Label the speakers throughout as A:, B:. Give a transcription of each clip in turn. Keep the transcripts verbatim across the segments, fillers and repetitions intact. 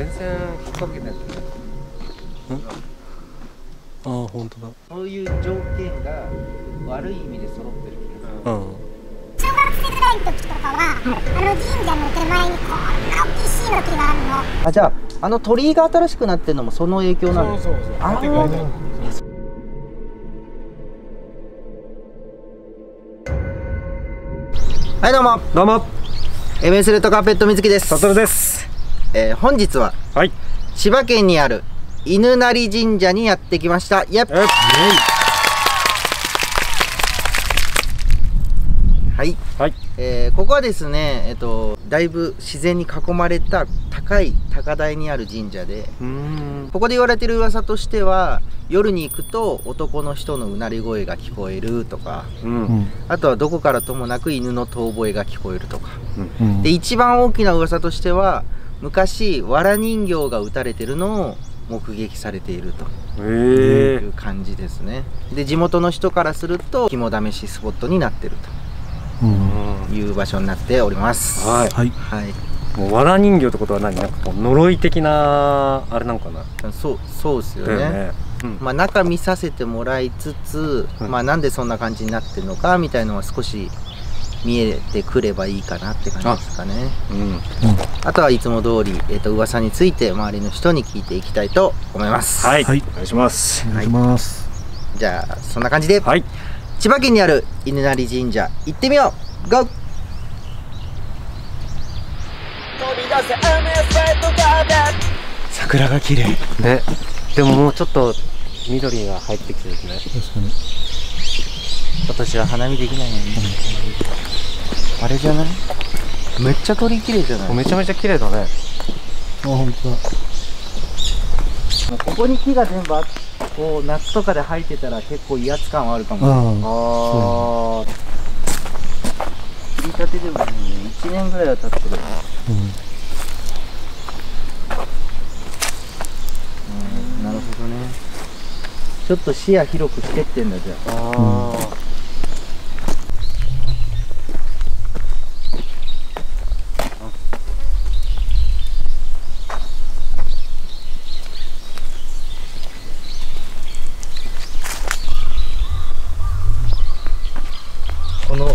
A: 全然引っ掛けない。
B: ああ、本当だ。
C: そういう条件が悪い意味で揃ってる気がする。
B: うん。
D: 中学生ぐらいの時とかは、あの神社の手前にこんな大きい椎の木があるの。
C: あ、じゃああの鳥居が新しくなってるのもその影響なの？
A: そうそうそう。
C: あーはいどうも
A: どうも、
C: エムエス レッドカーペット水木です。
A: サトルです。
C: えー、本日は
A: はい。
C: 千葉県にある犬成神社にやってきました。イェッ。
A: えっ
C: はい、
A: はい。
C: えー、ここはですね、えっと、だいぶ自然に囲まれた高い高台にある神社で、
A: うーん。
C: ここで言われてる噂としては、夜に行くと男の人のうなり声が聞こえるとか、
A: う。
B: うんん。
C: あとはどこからともなく犬の遠吠えが聞こえるとか。
B: うん。
C: で、一番大きな噂としては、昔藁人形が撃たれてるのを目撃されていると
A: ええ。
C: いう感じですね。で、地元の人からすると肝試しスポットになってる
B: うん。
C: という場所になっております。
A: はい。
B: はい。
C: はい。
A: もう藁人形ってことは何？なんかこう呪い的なあれなのかな。
C: そう、そうですよね。
A: だよね。うん。
C: まあ、中見させてもらいつつ、
A: うん
C: まあ、なんでそんな感じになってるのかみたいのは少し見えてくればいいかなって感じですかね。
A: うん。
C: あとはいつも通り、えっと、噂について周りの人に聞いていきたいと思います。
A: はい。
B: はい
A: お願いします。
B: お願いします。
C: じゃあそんな感じで、
A: はい。
C: 千葉県にある犬成神社行ってみよう。ゴー。
A: 桜が綺麗。ね。でももうちょっと緑が入ってきてですね。
B: 確かに。
C: 今年は花見できないのに、あれじゃない？めっちゃ鳥綺麗じゃない？
A: めちゃめちゃ綺麗だね。
B: あ、本当だ。
C: もうここに木が全部あこう夏とかで生えてたら結構威圧感はあるかもね。
B: あ
A: ああ。
C: 切りたてでもね、いちねんぐらいは経ってる。
B: あ。うん。
C: うん、なるほどね。ちょっと視野広くしてってんだじゃあ。
A: ああ。
C: この、
B: うん。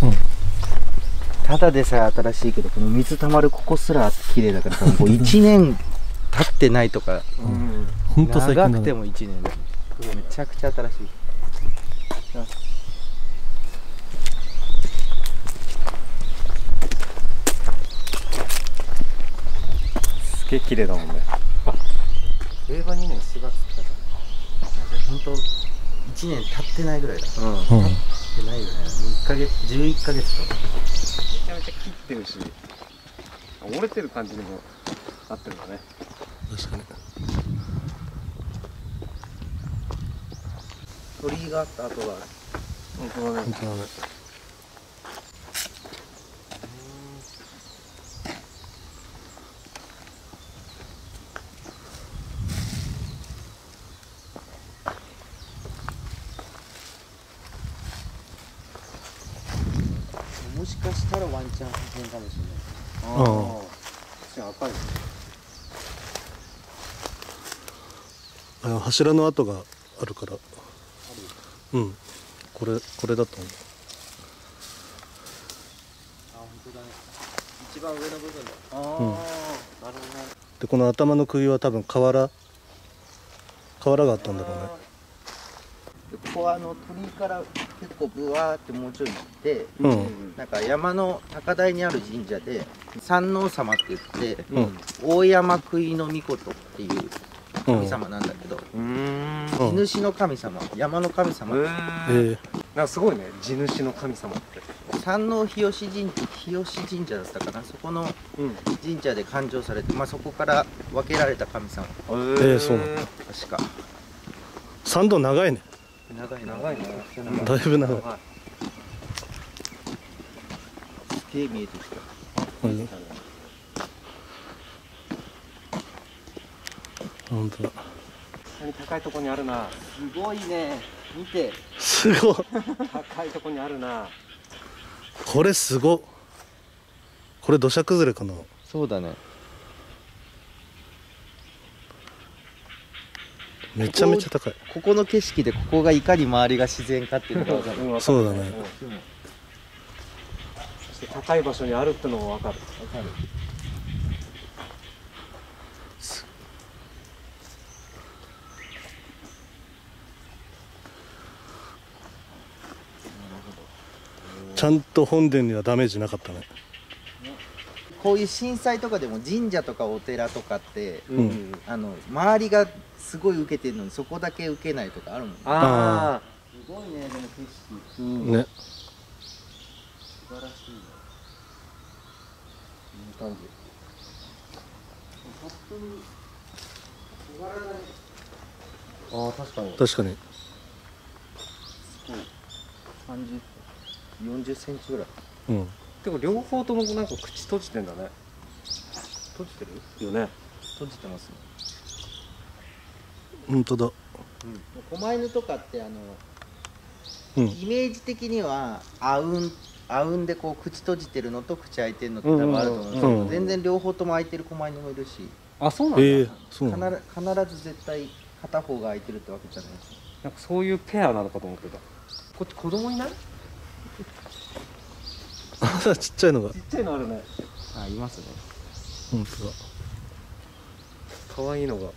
C: ただでさえ新しいけど、この水たまるここすら綺麗だから、多分こういちねん経ってないとか、
A: うん。
B: 本当最近だね。
C: 長くてもいちねんだ。めちゃくちゃ新しい。
A: すげえ綺麗だもんね。あ、令和にねんしがつって
C: 本当いちねん経ってないぐらいだ。
A: た。うん。
B: うん。
C: 経ってないぐらいだ。いっかげつ、じゅういっかげつと。
A: めちゃめちゃ切ってるし、折れてる感じにもなってるんだね。
B: 確かに。
C: 鳥居があった跡がある。
A: 本当だね。
B: 本当だね。
C: もしかしたらワンチャン発見かもしれない。
A: ああ。確かに赤い。
B: あの柱の跡があるから。うん。これこれだと思う。
C: あ、本当だね。一番上の部分だ。ああ、
B: うん
C: なるほどね。
B: でこの頭の釘は多分瓦瓦があったんだろうね。
C: でここはあの鳥居から結構ブワーってもうちょい行って、
B: うん。
C: なんか山の高台にある神社で山王様って言って、
B: うん。
C: 大山杭の御事っていう神様なんだけど、
A: うーん。
B: うん
C: 地主の神様、山の神様、
A: え
B: え
A: ー、
B: え。
A: なんかすごいね、地主の神様って。
C: 山王日吉神日吉神社だったかな、そこの
A: うん。
C: 神社で誕生されて、まあ、そこから分けられた神様、
A: え
B: ーえそうなんだ
C: 確か。
B: 参道長いね。
C: 長いな。
A: 長いね。
B: だいぶ長い。
C: すげえ見えてきた。
B: うん。本当だ。
A: 高いとこにあるな。
C: すごいね、見て。
B: すごい。
A: 高いとこにあるな。
B: これすごっ。これ土砂崩れかな。
C: そうだね。
B: めちゃめちゃ高い。
C: ここの景色でここがいかに周りが自然かっていうのが分かる。
A: うん
B: そうだね。
A: そして高い場所にあるってのも分かる。
C: 分かる。
B: ちゃんと本殿にはダメージなかったね。
C: こういう震災とかでも神社とかお寺とかって、
A: うんうん、
C: あの周りがすごい受けてるのにそこだけ受けないとかあるもんね。
A: ああ、
C: すごいね、でも景色。
A: うん、
B: ね。
C: 素晴らしいね。
A: いい感じ。
C: 本当に小柄だね。
A: ああ、確かに。
B: 確かに。
C: さんじゅう、よんじゅっセンチぐらい。
B: うん。
A: でも両方ともなんか口閉じてんだね。閉じてるよね。
C: 閉じてますね。
B: 本当だ。
C: 狛犬とかってあの、
B: うん。
C: イメージ的にはあうんあうんでこう口閉じてるのと口開いてるのって多分あると思うんですけど、
B: うんうんうん
C: 全然両方とも開いてる狛犬もいるし、
A: あ、そうなんだ。
B: ええ、そうなんだ。
C: 必ず必ず絶対片方が開いてるってわけじゃないです。
A: なんかそういうペアなのかと思ってた。こっち子供いない？
B: あ、ちっちゃいのが。
A: ちっちゃいのあるね。
C: あ、いますね。
B: 本当だ。
A: 可愛いのが。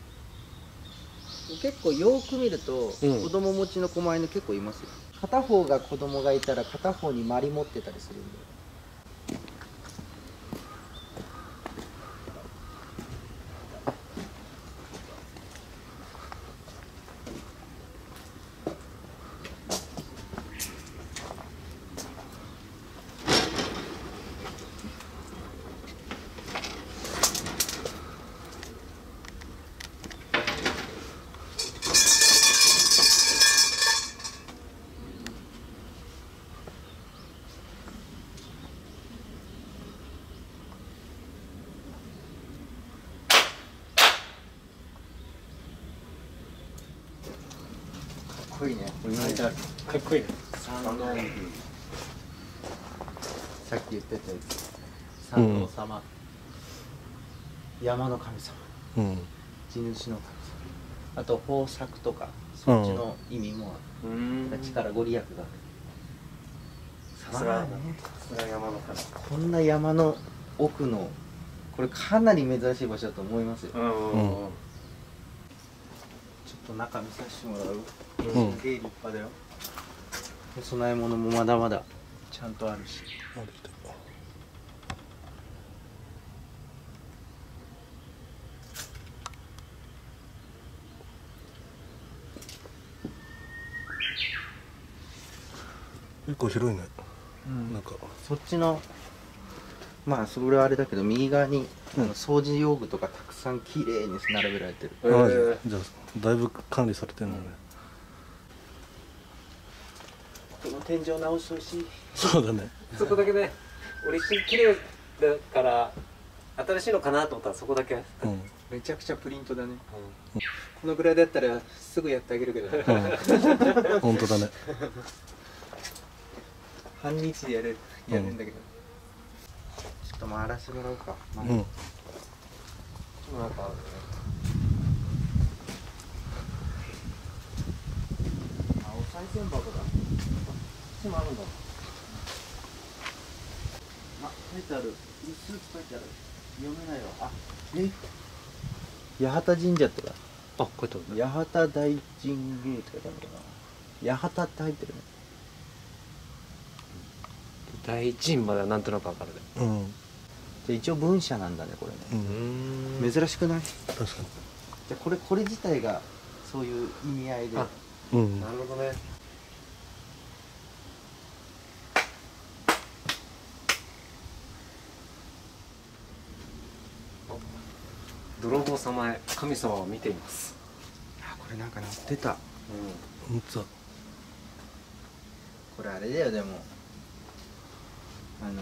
C: 結構よく見ると、
A: うん
C: 子供持ちの狛犬結構いますよ。片方が子供がいたら片方にマリ持ってたりするんで。かっこいいね。
A: かっこいいね。
C: 三尊宮。さっき言ってたやつ。三尊様。山の神様。
B: うん。
C: 地主の神様。あと豊作とかそっちの意味もあ
A: う
C: る。
A: ん。
C: 力ご利益がある。
A: さすが。
C: まあね、
A: さすが山の神。
C: こんな山の奥のこれかなり珍しい場所だと思いますよ。
A: うんうんうん。
C: ちょっと中見させてもらう。
B: うん
C: すげえ立派だよ。お供え物もまだまだちゃんとあるし。
B: あできた。結構広いね。なんか。
C: そっちのまあそれはあれだけど右側に、
B: うん
C: あの掃除用具とかたくさんきれいに並べられてる。
A: えー
B: マジじゃあだいぶ管理されてるんだね。
C: この天井直してほしい。
B: そうだね。
A: そこだけね、俺一瞬綺麗だから新しいのかなと思ったらそこだけ。
B: うん。
C: めちゃくちゃプリントだね。このぐらいだったらすぐやってあげるけど、
B: うん。本当だね。
C: 半日でやるやるんだけど、ちょっと回らせてもらおうか。
B: うん。
C: ちょっとなんかあるね。あ、お賽銭箱だ。こっちもあるんだ。あ、書いてある。薄く書いてある。読めないわ。あ、え、八幡神社ってか。
A: あ、こうやって
C: 八幡大神宮って書いてあるのかな。八幡って入ってるね。
A: 大臣まではなんとなくわかるね。
B: うん。
C: じゃあ一応文社なんだねこれ
B: う
C: ね。
B: ん。
C: 珍しくない？
B: 確か
C: じゃあこれこれ自体がそういう意味合いで。
A: あ
B: に。うん。
A: なるほどね。泥棒様へ神様を見ています。
C: あ、これなんか載ってた。
B: 本当だ。
C: これあれだよでもあの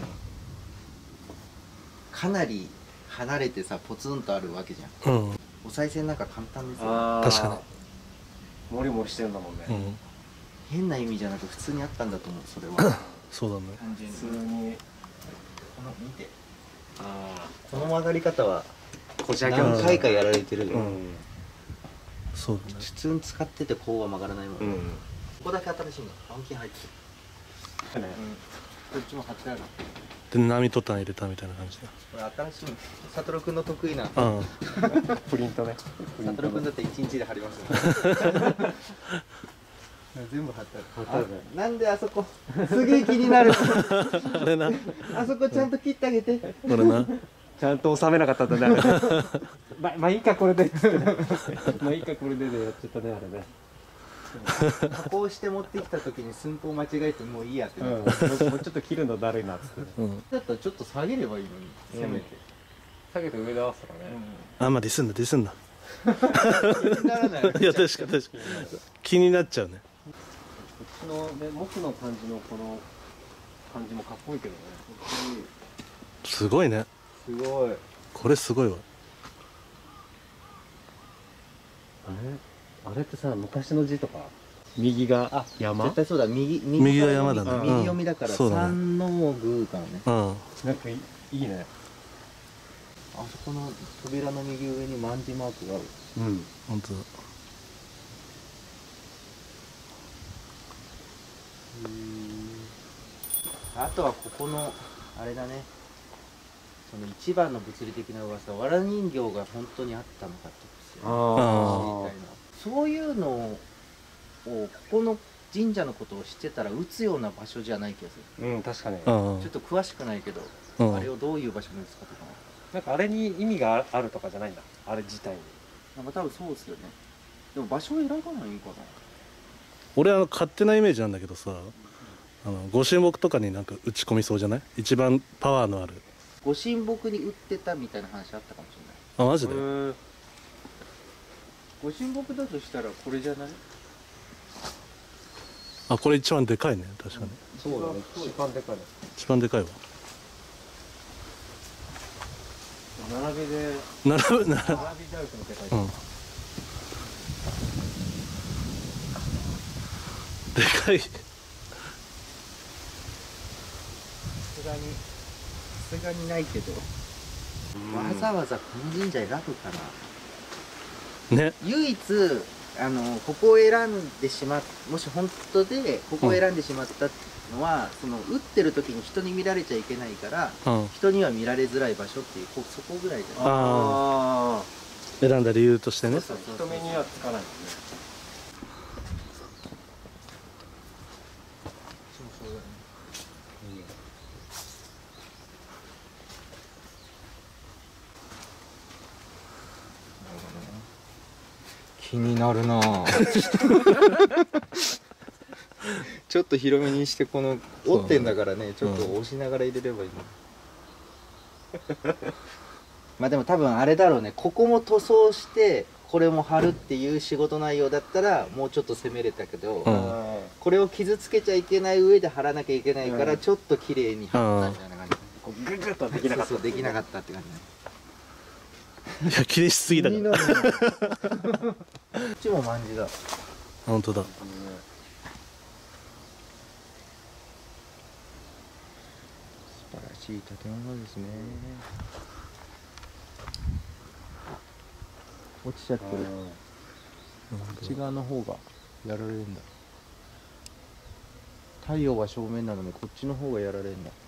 C: かなり離れてさポツンとあるわけじゃん。
B: うん。
C: お賽銭なんか簡単ですよ。
A: あー
B: 確か
A: モリモリしてるんだもんね。
B: うん。
C: 変な意味じゃなく普通にあったんだと思うそれは。
B: そうだね。
C: 単純に
A: 普通に。
C: この見て
A: あ
C: この曲がり方は
A: あ、こじゃぎ
C: 何回かやられてるよ。
B: うん。 そうだね。
C: 普通に使っててこうは曲がらないもん、
A: うん
C: ここだけ新しいの板金入ってる、
A: ね
C: こっちも貼ってある。
B: で波トタン入れたみたいな感じだ。
C: これ新しいのサトル君の得意な、
B: うん
A: プリントね
C: サトル君だって一日で貼りますよ全部貼ってある。
A: 貼ってあるね
C: あなんであそこすげえ気になる
B: あれな、
C: あそこちゃんと切ってあげて。
B: これな。
A: ちゃんと収めなかったんだねあれままあいいかこれでまあいいかこれででやっちゃったねあれね
C: 加工して持ってきた時に寸法間違えてもういいやって
A: うん
C: なって、
A: もうもうちょっと切るのだるいなっつってね
B: うん。
C: だったらちょっと下げればいいのに、せめて、
A: 下げて上で合わせたらね
B: あんまディスんなディスんな。
C: 気にならない。
B: いや確かに確かに気になっちゃうね。
A: こっちのね木の感じのこの感じもかっこいいけどね
B: すごいね。
C: すごい。
B: これすごいわ。
A: あれあれってさ昔の字とか右が山
C: 絶対そうだ、右
B: 右が山だね
C: 右読みだから、
B: うんそうだね
C: 三の宮からね。
B: うん。
A: なんかいいいいね
C: あそこの扉の右上に万字マークがある。
A: うん
B: 本当だ。
C: あとはここのあれだね、その一番の物理的な噂、わら人形が本当にあったのかってことですよね。
A: あ
C: みたいなそういうのをここの神社のことを知ってたら打つような場所じゃない気がする。
A: うん確かに
B: うん
C: ちょっと詳しくないけど、
B: うん
C: あれをどういう場所に打つかとか。
A: なんかあれに意味があるとかじゃないんだあれ自体に
C: なんか多分そうですよね。でも場所を選ばないかな。
B: 俺は勝手なイメージなんだけどさ、あのご神木とかになんか打ち込みそうじゃない？一番パワーのある。
C: ご神木に売ってたみたいな話あったかもしれない。
B: あマジで？
C: ご神木だとしたらこれじゃない？
B: あこれ一番でかいね確かに。
A: そうだね一番でかいね
B: 一番でかいわ。
A: 並びで
B: 並ぶ並ぶ。
A: 並びであるとの世界
B: うん。でかい。
C: さすがにさすがにないけど、わざわざこの神社選ぶかな。
B: ね。
C: 唯一あのここを選んでしまっもし本当でここを選んでしまったのは、その打ってる時に人に見られちゃいけないから、
B: うん。
C: 人には見られづらい場所っていうこそこぐらいじゃない。
B: ああ。選んだ理由としてね。
C: そうそう
A: 人目にはつかないもんね
C: そうそうだね。気になるなちょっと広めにして、この折ってんだからね、ちょっと押しながら入れればいいの、まあでも多分あれだろうね、ここも塗装してこれも貼るっていう仕事内容だったらもうちょっと攻めれたけど、
B: うん
C: これを傷つけちゃいけない上で貼らなきゃいけないから、ちょっと綺麗に貼ったみたいな感じ、
A: こうグッグッとできなかった
C: そうそうできなかったって感じね。
B: いや気にしすぎだから。
C: こっちも万字だ。
B: 本当だ。
C: 素晴らしい建物ですね。落ちちゃってる。こっち側の方がやられるんだ。太陽は正面なのにこっちの方がやられるんだ。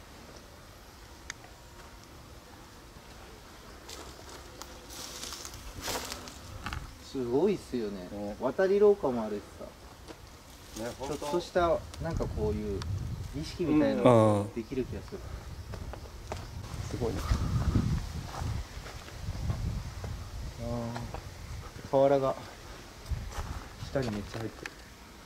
C: すごいっすよね。
A: ね
C: 渡り廊下もあるしさ。
A: ね
C: ちょっとしたなんかこういう儀式みたいな
B: うん
C: のができる気がする。
A: すごいね
C: あー瓦が下にめっちゃ入ってる。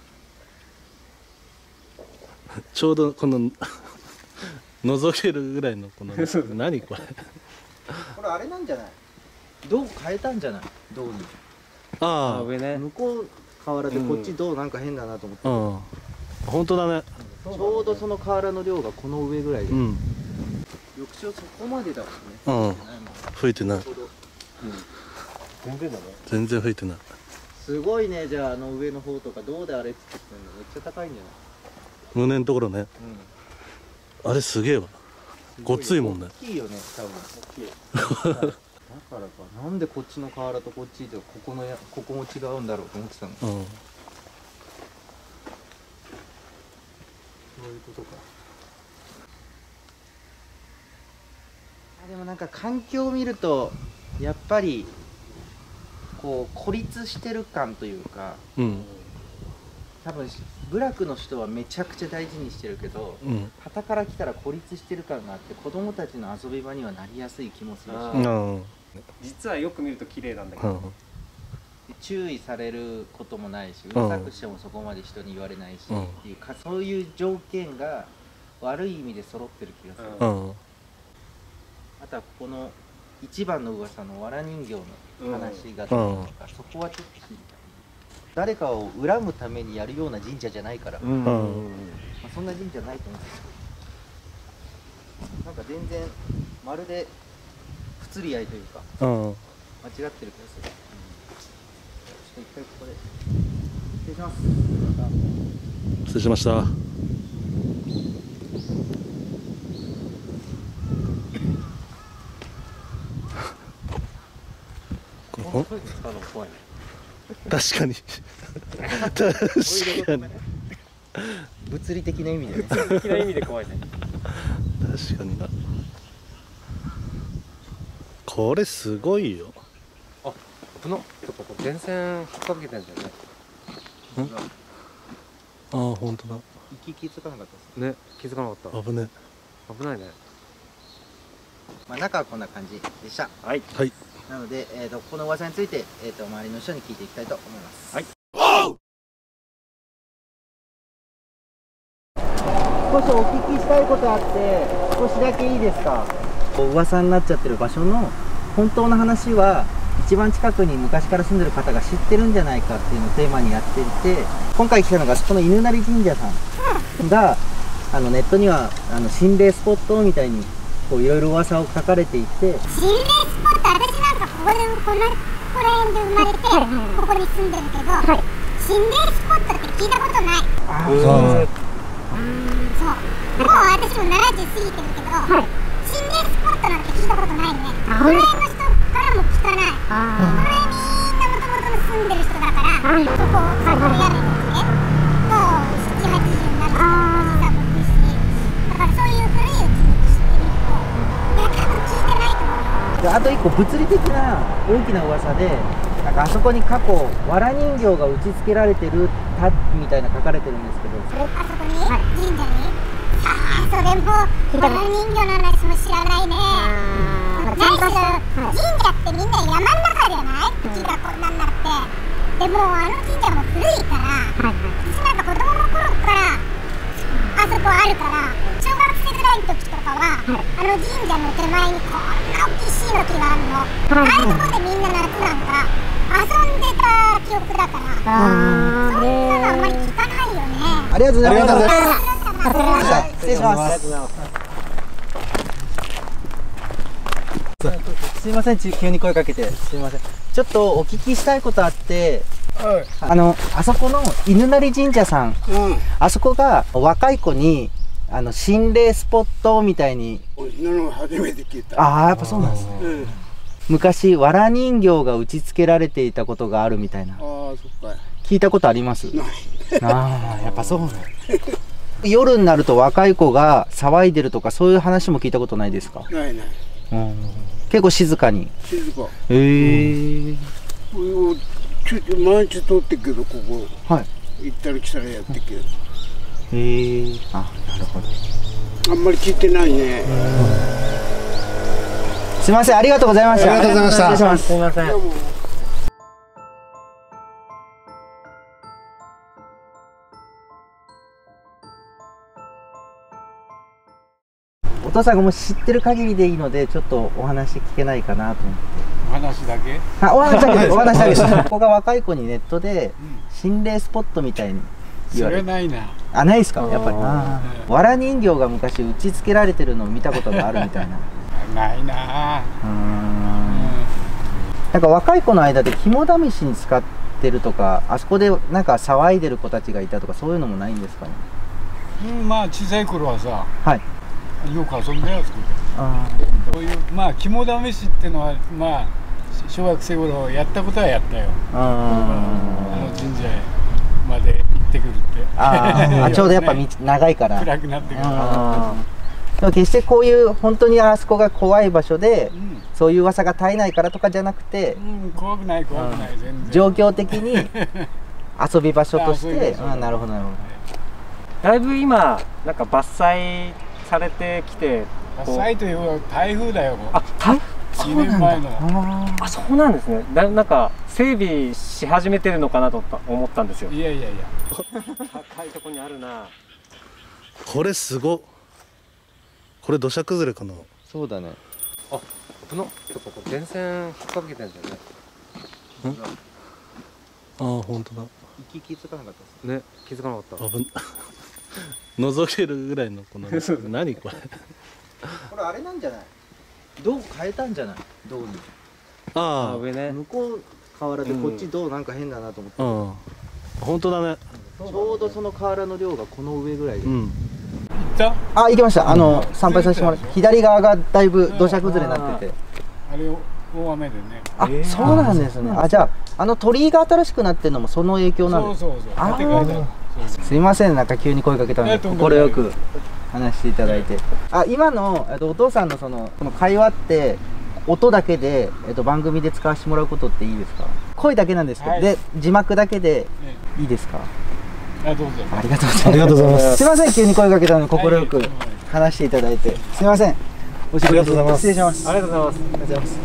B: ちょうどこの覗けるぐらいのこの何これ。
C: これあれなんじゃない？銅変えたんじゃない？銅に。
B: あ
A: 上ね
C: 向こう瓦でこっち銅なんか変だなと思って、
B: あ。うん。本当だね。
C: ちょうどその瓦の量がこの上ぐらいで、
B: うん。
C: 翌朝そこまでだもんね。
B: うん。吹いてない。
C: ちょうど
A: 全然だね
B: 全然吹いてない。
C: すごいね。じゃああの上の方とか銅であれ作ってんのめっちゃ高いんじゃない？
B: 胸のところね。あれすげえわ。ごっついもんね。
C: 大きいよね多分。大きい。 だからか、なんでこっちの河原とこっちとここのやここも違うんだろうと思ってたの。
B: うん。
C: そういうことか。あ、でもなんか環境を見るとやっぱりこう孤立してる感というか、
B: うん。
C: 多分部落の人はめちゃくちゃ大事にしてるけど、
B: うん。
C: 傍から来たら孤立してる感があって子供たちの遊び場にはなりやすい気もするし、
A: あー
B: うん。
A: 実はよく見ると綺麗なんだけど、
B: うん。
C: 注意されることもないし、うるさくしてもそこまで人に言われないし、
B: うん
C: っていうか、そういう条件が悪い意味で揃ってる気がする。
A: うん
B: うん。
C: あとはここの一番の噂の藁人形の話がどうなのか、そこはちょっと知りたい。誰かを恨むためにやるような神社じゃないから、
A: うん
C: ま
B: うん
C: あ、そんな神社ないと思うんですけど、なんか全然まるで不釣り合いというか
B: うん。
C: 間違ってる気がする。ちょっと一回ここで失礼します。
B: 失礼しました。
A: この声使うのも怖いね。
B: 確かに確かに
C: 物理的な意味でね。
A: 的な意味で怖いね。
B: 確かにな。これすごいよ。
A: あ、このちょっとこう電線引っ掛けてんだよね。
B: ああ本当だ。
C: 息気づかなかったです。
A: ね、気づかなかった。
B: 危ね。
A: 危ないね。
C: まあ中はこんな感じでした。
A: はい。
B: はい。
C: なので、えー、とこの噂について、えー、と周りの人に聞いていきたいと思います。
A: はい。
C: 少しお聞きしたいことあって少しだけいいですか。こう噂になっちゃってる場所の本当の話は一番近くに昔から住んでる方が知ってるんじゃないかっていうのをテーマにやっていて、今回来たのがこの犬鳴神社さんがあのネットにはあの心霊スポットみたいにこういろいろ噂を書かれていて、
D: 心霊スポット、私なんかここでこのここら辺で生まれてここに住んでるけど、はい、心霊スポットって聞いたことない。
C: あ
B: うん
C: そう
D: そうもう私もななじゅう過ぎてるけど、はい、心霊スポットなんて聞いたことないね。この辺の人からも聞かない。この辺みんなもともと住んでる人だから、はい、そこそこの屋根にねもうななじゅうはちじゅうになるおじさんもいるし、だからそういう古いうちに知ってると、いや多分聞いてないと思うよ。
C: であと一個物理的な大きな噂で、なんかあそこに過去藁人形が打ち付けられてるたみたいな書かれてるんですけど、
D: それあそこに、はい、神社にさあそれも藁人形の話も知らないね。何しろ神社ってみんな山の中じゃない、木がこんなんなって。でもあの神社も古いから、私なんか子供の頃からあそこあるから、小学生ぐらいの時とかは、あの神社の手前にこんな大きい椎の木があるの。ああいうとこでみんな夏なんか遊んでた記憶だから、そういうのあんまり聞かないよね。
C: ありがとうございます。
D: あ
C: 失礼します。すいません、急に声かけてすいません。ちょっとお聞きしたいことあって、
E: はい、
C: あのあそこの犬鳴神社さん、
E: うん、
C: あそこが若い子にあの心霊スポットみたいに。
E: なの初めて聞いた。
C: ああやっぱそうなんですね。
E: うん、
C: 昔藁人形が打ち付けられていたことがあるみたいな。
E: ああそっか。
C: 聞いたことあります？
E: ない。
C: ああやっぱそうなん夜になると若い子が騒いでるとかそういう話も聞いたことないですか？
E: ないない。
C: うん、結構静かに。
E: 静か。
C: へえ。
E: うんちょっと毎日通ってっけどここ。
C: はい。
E: 行ったり来たりやってっけど。
C: へえ。あ、なるほど。
E: あんまり聞いてないね。
C: すみません、ありがとうございました。
E: ありがとうございました。
C: 失礼します。
A: すみません。
E: どうも。
C: お父さんがもし知ってる限りでいいのでちょっとお話聞けないかなと思って。
E: お話だけ？
C: あ、お話だけです。お話だけです。ここが若い子にネットで心霊スポットみたいに言われる。
E: それないな。
C: あ、ないですか？やっぱり。藁人形が昔打ち付けられてるのを見たことがあるみたいな。
E: ないな。
C: うーん。なんか若い子の間で肝試しに使ってるとか、あそこでなんか騒いでる子たちがいたとかそういうのもないんですかね？
E: うん、まあ小さい頃はさ、
C: はい。
E: よく遊んだやつ。
C: あー
E: こういうまあ肝試しっていうのはまあ小学生頃やったことはやったよ。あの神社へまで行ってくるって。
C: ああちょうどやっぱ道長いから
E: 暗くなってから。
C: でも決してこういう本当にあそこが怖い場所で、うん、そういう噂が絶えないからとかじゃなくて、
E: うん、怖くない怖くない全然
C: 状況的に遊び場所としてああなるほどなるほど。
A: だいぶ今なんか伐採されてきて
E: 伐採という台風だよもう。
A: あ台
E: 風にねんまえの。
A: あそうなんですね。だなんか整備し始めてるのかなと思ったんですよ。
E: いやいやいや
A: 高いとこにあるな。
B: これすごっ。これ土砂崩れかな。
C: そうだね。
A: あこのちょっとこう電線引っ掛けてるんだよね。
B: ああ本当だ。
C: 息気づかなかったです
A: ね。気づかなかった。
B: 危覗けるぐらいのこの何これ。
C: これあれなんじゃない。銅変えたんじゃない。銅に。
B: ああ
A: 上ね。
C: 向こう河原でこっち銅なんか変だなと思って。
B: うん。本当だね。
C: ちょうどその河原の量がこの上ぐらいで。うん。
E: あ、
C: 行きました。あの参拝させてもらって、左側がだいぶ土砂崩れになってて。
E: あれ大雨でね。
C: あ、そうなんですね。あ、じゃああの鳥居が新しくなってるのもその影響なんです。
E: そうそうそう。
C: あ、すいません、なんか急に声かけたので快く話していただいて。あ、今のえっとお父さんのそのこの会話って音だけでえっと番組で使わせてもらうことっていいですか？声だけなんですけど、で字幕だけでいいですか？
E: あ、どうぞ。
C: ありがとうございます。ありがとうございます。すいません、急に声かけたのに快く話していただいて、すいません。お仕事ありがとうございます。失礼します。
A: ありがとうございます。
C: ありがとうございます。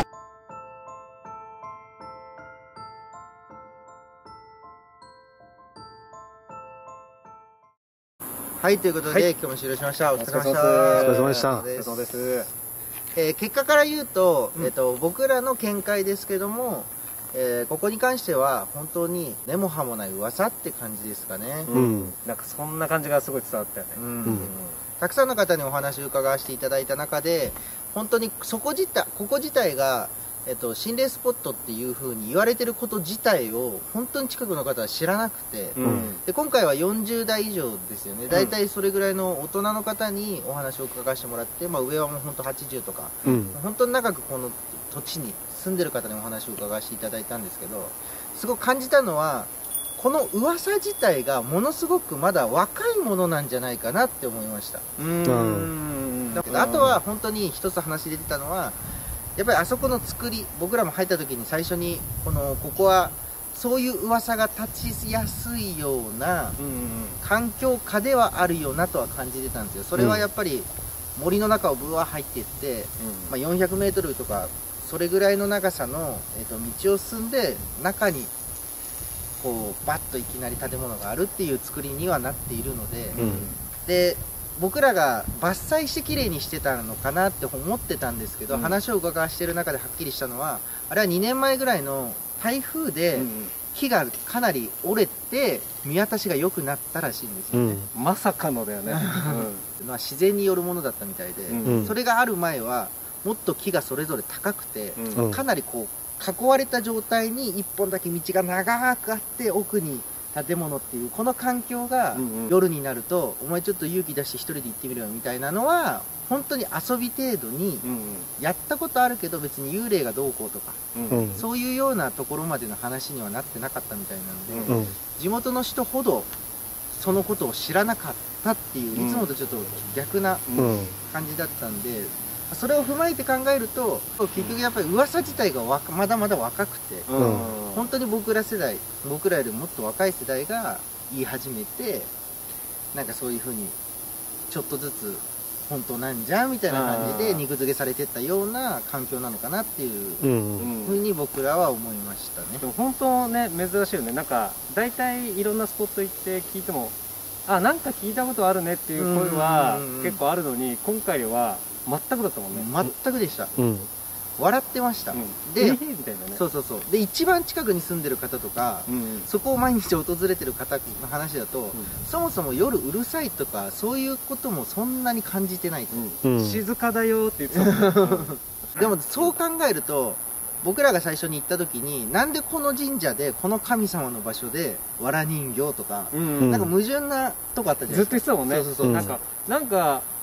C: はい、ということで、はい、今日も終了しました。お疲れ様でした。
B: お疲れ様でした。
A: お疲れ様です。
C: えー、結果から言うと、うん、えっと僕らの見解ですけども。えー、ここに関しては本当に根も葉もない噂って感じですかね。
A: うん、なんかそんな感じがすごい伝わったよね。うん、うん、
C: たくさんの方にお話を伺わせていただいた中で本当にそこ自体ここ自体が、えっと、心霊スポットっていう風に言われてること自体を本当に近くの方は知らなくて、うん、で今回はよんじゅうだい以上ですよね。だいたいそれぐらいの大人の方にお話を伺わせてもらって、まあ、上はもう本当はちじゅうとか、うん、本当に長くこの土地に住んでる方にお話を伺わせていただいたんですけど、すごく感じたのはこの噂自体がものすごくまだ若いものなんじゃないかなって思いました。うーんだけどあとは本当に一つ話出てたのはやっぱりあそこの作り、僕らも入った時に最初にこのここはそういう噂が立ちやすいような環境下ではあるよなとは感じてたんですよ。それはやっぱり森の中をぶわ入っていって、まあ、よんひゃくメートルとかそれぐらいの長さの、えー、と道を進んで中にこうバッといきなり建物があるっていう作りにはなっているので、うん、で僕らが伐採してきれいにしてたのかなって思ってたんですけど、うん、話を伺わしてる中ではっきりしたのはあれはにねんまえぐらいの台風で木がかなり折れて見渡しが良くなったらしいんですよね、
A: うん、まさかのだよね、
C: うん、まあ自然によるものだったみたいで、うん、それがある前はもっと木がそれぞれ高くて、うん、かなりこう囲われた状態にいっぽんだけ道が長くあって奥に建物っていうこの環境が夜になると、うんうん、お前ちょっと勇気出して一人で行ってみるよみたいなのは本当に遊び程度にやったことあるけど別に幽霊がどうこうとか、うん、そういうようなところまでの話にはなってなかったみたいなので、うん、地元の人ほどそのことを知らなかったっていういつもとちょっと逆な感じだったんで、それを踏まえて考えると結局やっぱり噂自体がわまだまだ若くて、うん、本当に僕ら世代僕らよりもっと若い世代が言い始めてなんかそういうふうにちょっとずつ本当なんじゃみたいな感じで肉付けされてったような環境なのかなっていうふうに僕らは思いましたね。
A: でも本当ね珍しいよね。なんか大体いろんなスポット行って聞いてもあなんか聞いたことあるねっていう声は結構あるのに今回は全くだったもんね。
C: 全くでした、うん、笑ってました、うん、で、
A: えー、みたいなね。
C: そうそうそうで一番近くに住んでる方とか、うん、そこを毎日訪れてる方の話だと、うん、そもそも夜うるさいとかそういうこともそんなに感じてないと、
A: うん、静かだよって言ってた
C: でもそう考えると僕らが最初に行った時になんでこの神社でこの神様の場所でわら人形とか、うん、なんか矛盾なとこあったじゃないですか。
A: ずっと言ってたもんね。そうそうそう、うん、なんかなんか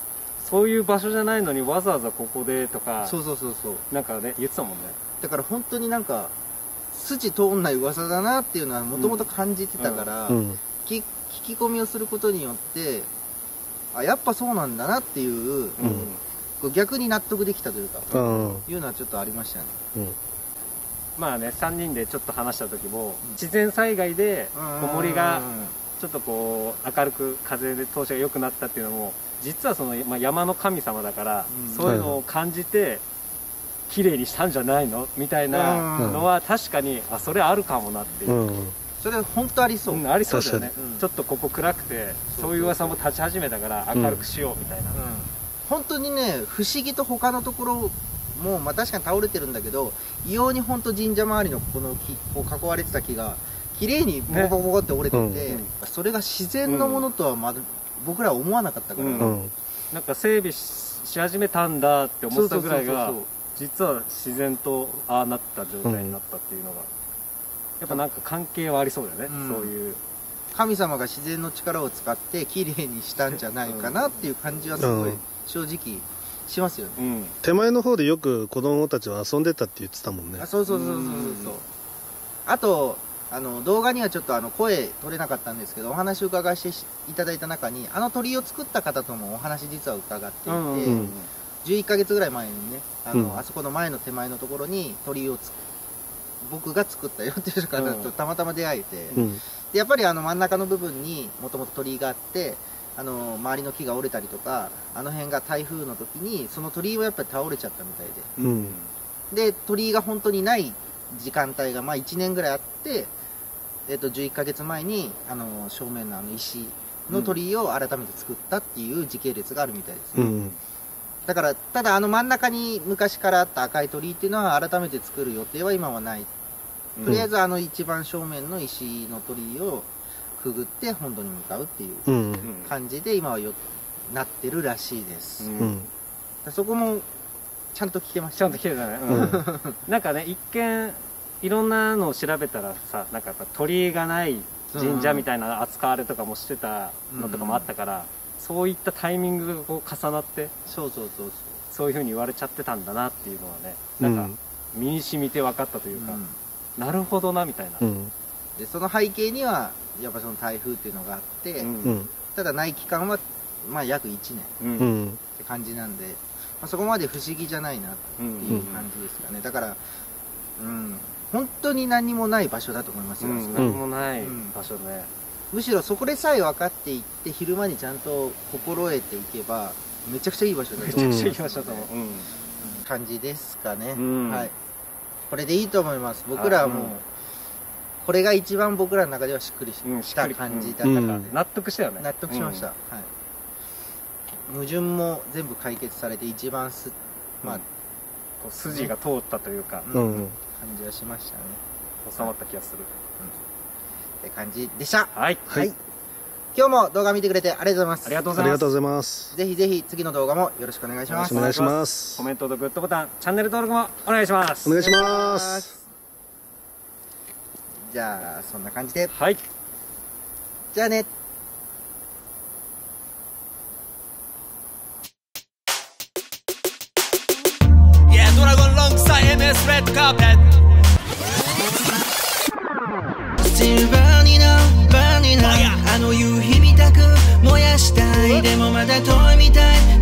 A: そういう場所じゃないのにわざわざここでとか、
C: そうそうそうそう、
A: なんかね言ってたもんね。
C: だから本当になんか筋通んない噂だなっていうのはもともと感じてたから、
B: うん
C: 聞き込みをすることによってあやっぱそうなんだなっていう、
A: うん、
C: こう逆に納得できたというか、
B: うん
C: いうのはちょっとありましたね。
B: うん
A: まあねさんにんでちょっと話した時も、自然災害でこもりがちょっとこう明るく風で調子が良くなったっていうのも実はその、まあ、山の神様だから、うん、そういうのを感じて綺麗にしたんじゃないのみたいなのは確かにあそれあるかもなっていう、うん、
C: それ本当ありそう、うん、
A: ありそうだよね、うん、ちょっとここ暗くてそういう噂も立ち始めたから明るくしようみたいな、うんうん、
C: 本当にね不思議と他のところも、まあ、確かに倒れてるんだけど異様に本当神社周りのこの木こう囲われてた木が綺麗にボコボコボコって折れてて、ねうん、それが自然のものとはまだ、うん、僕らは思わなかったから、うん、
A: なんか整備 し, し始めたんだって思ったぐらいが実は自然とああなった状態になったっていうのが、うん、やっぱなんか関係はありそうだよね、うん、そういう
C: 神様が自然の力を使って綺麗にしたんじゃないかなっていう感じはすごい正直しますよね、うん、
B: 手前の方でよく子供たちは遊んでたって言ってたもんね。
C: あそうそうそうそうそうそう。あとあの動画にはちょっとあの声取れなかったんですけどお話を伺わせていただいた中にあの鳥居を作った方ともお話実は伺っていて、うんうん、じゅういっかげつぐらい前にね あの、うん、あそこの前の手前のところに鳥居をつ僕が作ったよっていう方とたまたま出会えて、うん、でやっぱりあの真ん中の部分にもともと鳥居があってあの周りの木が折れたりとかあの辺が台風の時にその鳥居はやっぱり倒れちゃったみたいで、うん、で鳥居が本当にない時間帯がまあいちねんぐらいあって、えー、とじゅういっかげつまえにあの正面のあの石の鳥居を改めて作ったっていう時系列があるみたいですね、うん、だからただあの真ん中に昔からあった赤い鳥居っていうのは改めて作る予定は今はない、とりあえずあの一番正面の石の鳥居をくぐって本土に向かうっていう感じで今はよなってるらしいです、うん、そこもちゃんと聞けました、ね、
A: ちゃんと聞けたね、うん、なんかね一見いろんなのを調べたらさなんかやっぱ鳥居がない神社みたいな扱われとかもしてたのとかもあったから、うん、そういったタイミングがこう重なって
C: そうそうそうそう
A: そういう風に言われちゃってたんだなっていうのはねなんか身に染みて分かったというか、うん、なるほどなみたいな、うん、
C: でその背景にはやっぱその台風っていうのがあって、うん、ただない期間はまあ約いちねんって感じなんで、まあ、そこまで不思議じゃないなっていう感じですかね。だから、うん、本当に何もない場所だと思いますよ、うん、
A: 何もない場所ね、
C: うん、むしろそこでさえ分かっていって昼間にちゃんと心得ていけばめちゃくちゃいい場所だと思う、
A: めちゃくちゃいい場所だと思う、うん、
C: 感じですかね、うん、はい、これでいいと思います。僕らはもうこれが一番僕らの中ではしっくりした感じだったから、ね、
A: 納得したよね。
C: 納得しました、うん、はい、矛盾も全部解決されて一番す、まあ、うん、こ
A: う筋が通ったというか、
C: うんうん、感じはしましたね。
A: 収まった気がする、
C: うん、って感じでした。
A: はい、
C: はい、今日も動画見てくれてありがとうございます。
A: ありがとうございます。
C: ぜひぜひ次の動画もよろしくお願いします。
B: お願いします。
A: コメントとグッドボタン、チャンネル登録もお願いします。
B: お願いします。
C: じゃあそんな感じで、
A: はい、
C: じゃあね。
F: Yeah, ドラゴンロングサイ エムエス レッドカーペット Still burning up, burning up あの夕日みたく燃やしたいでもまだ遠いみたい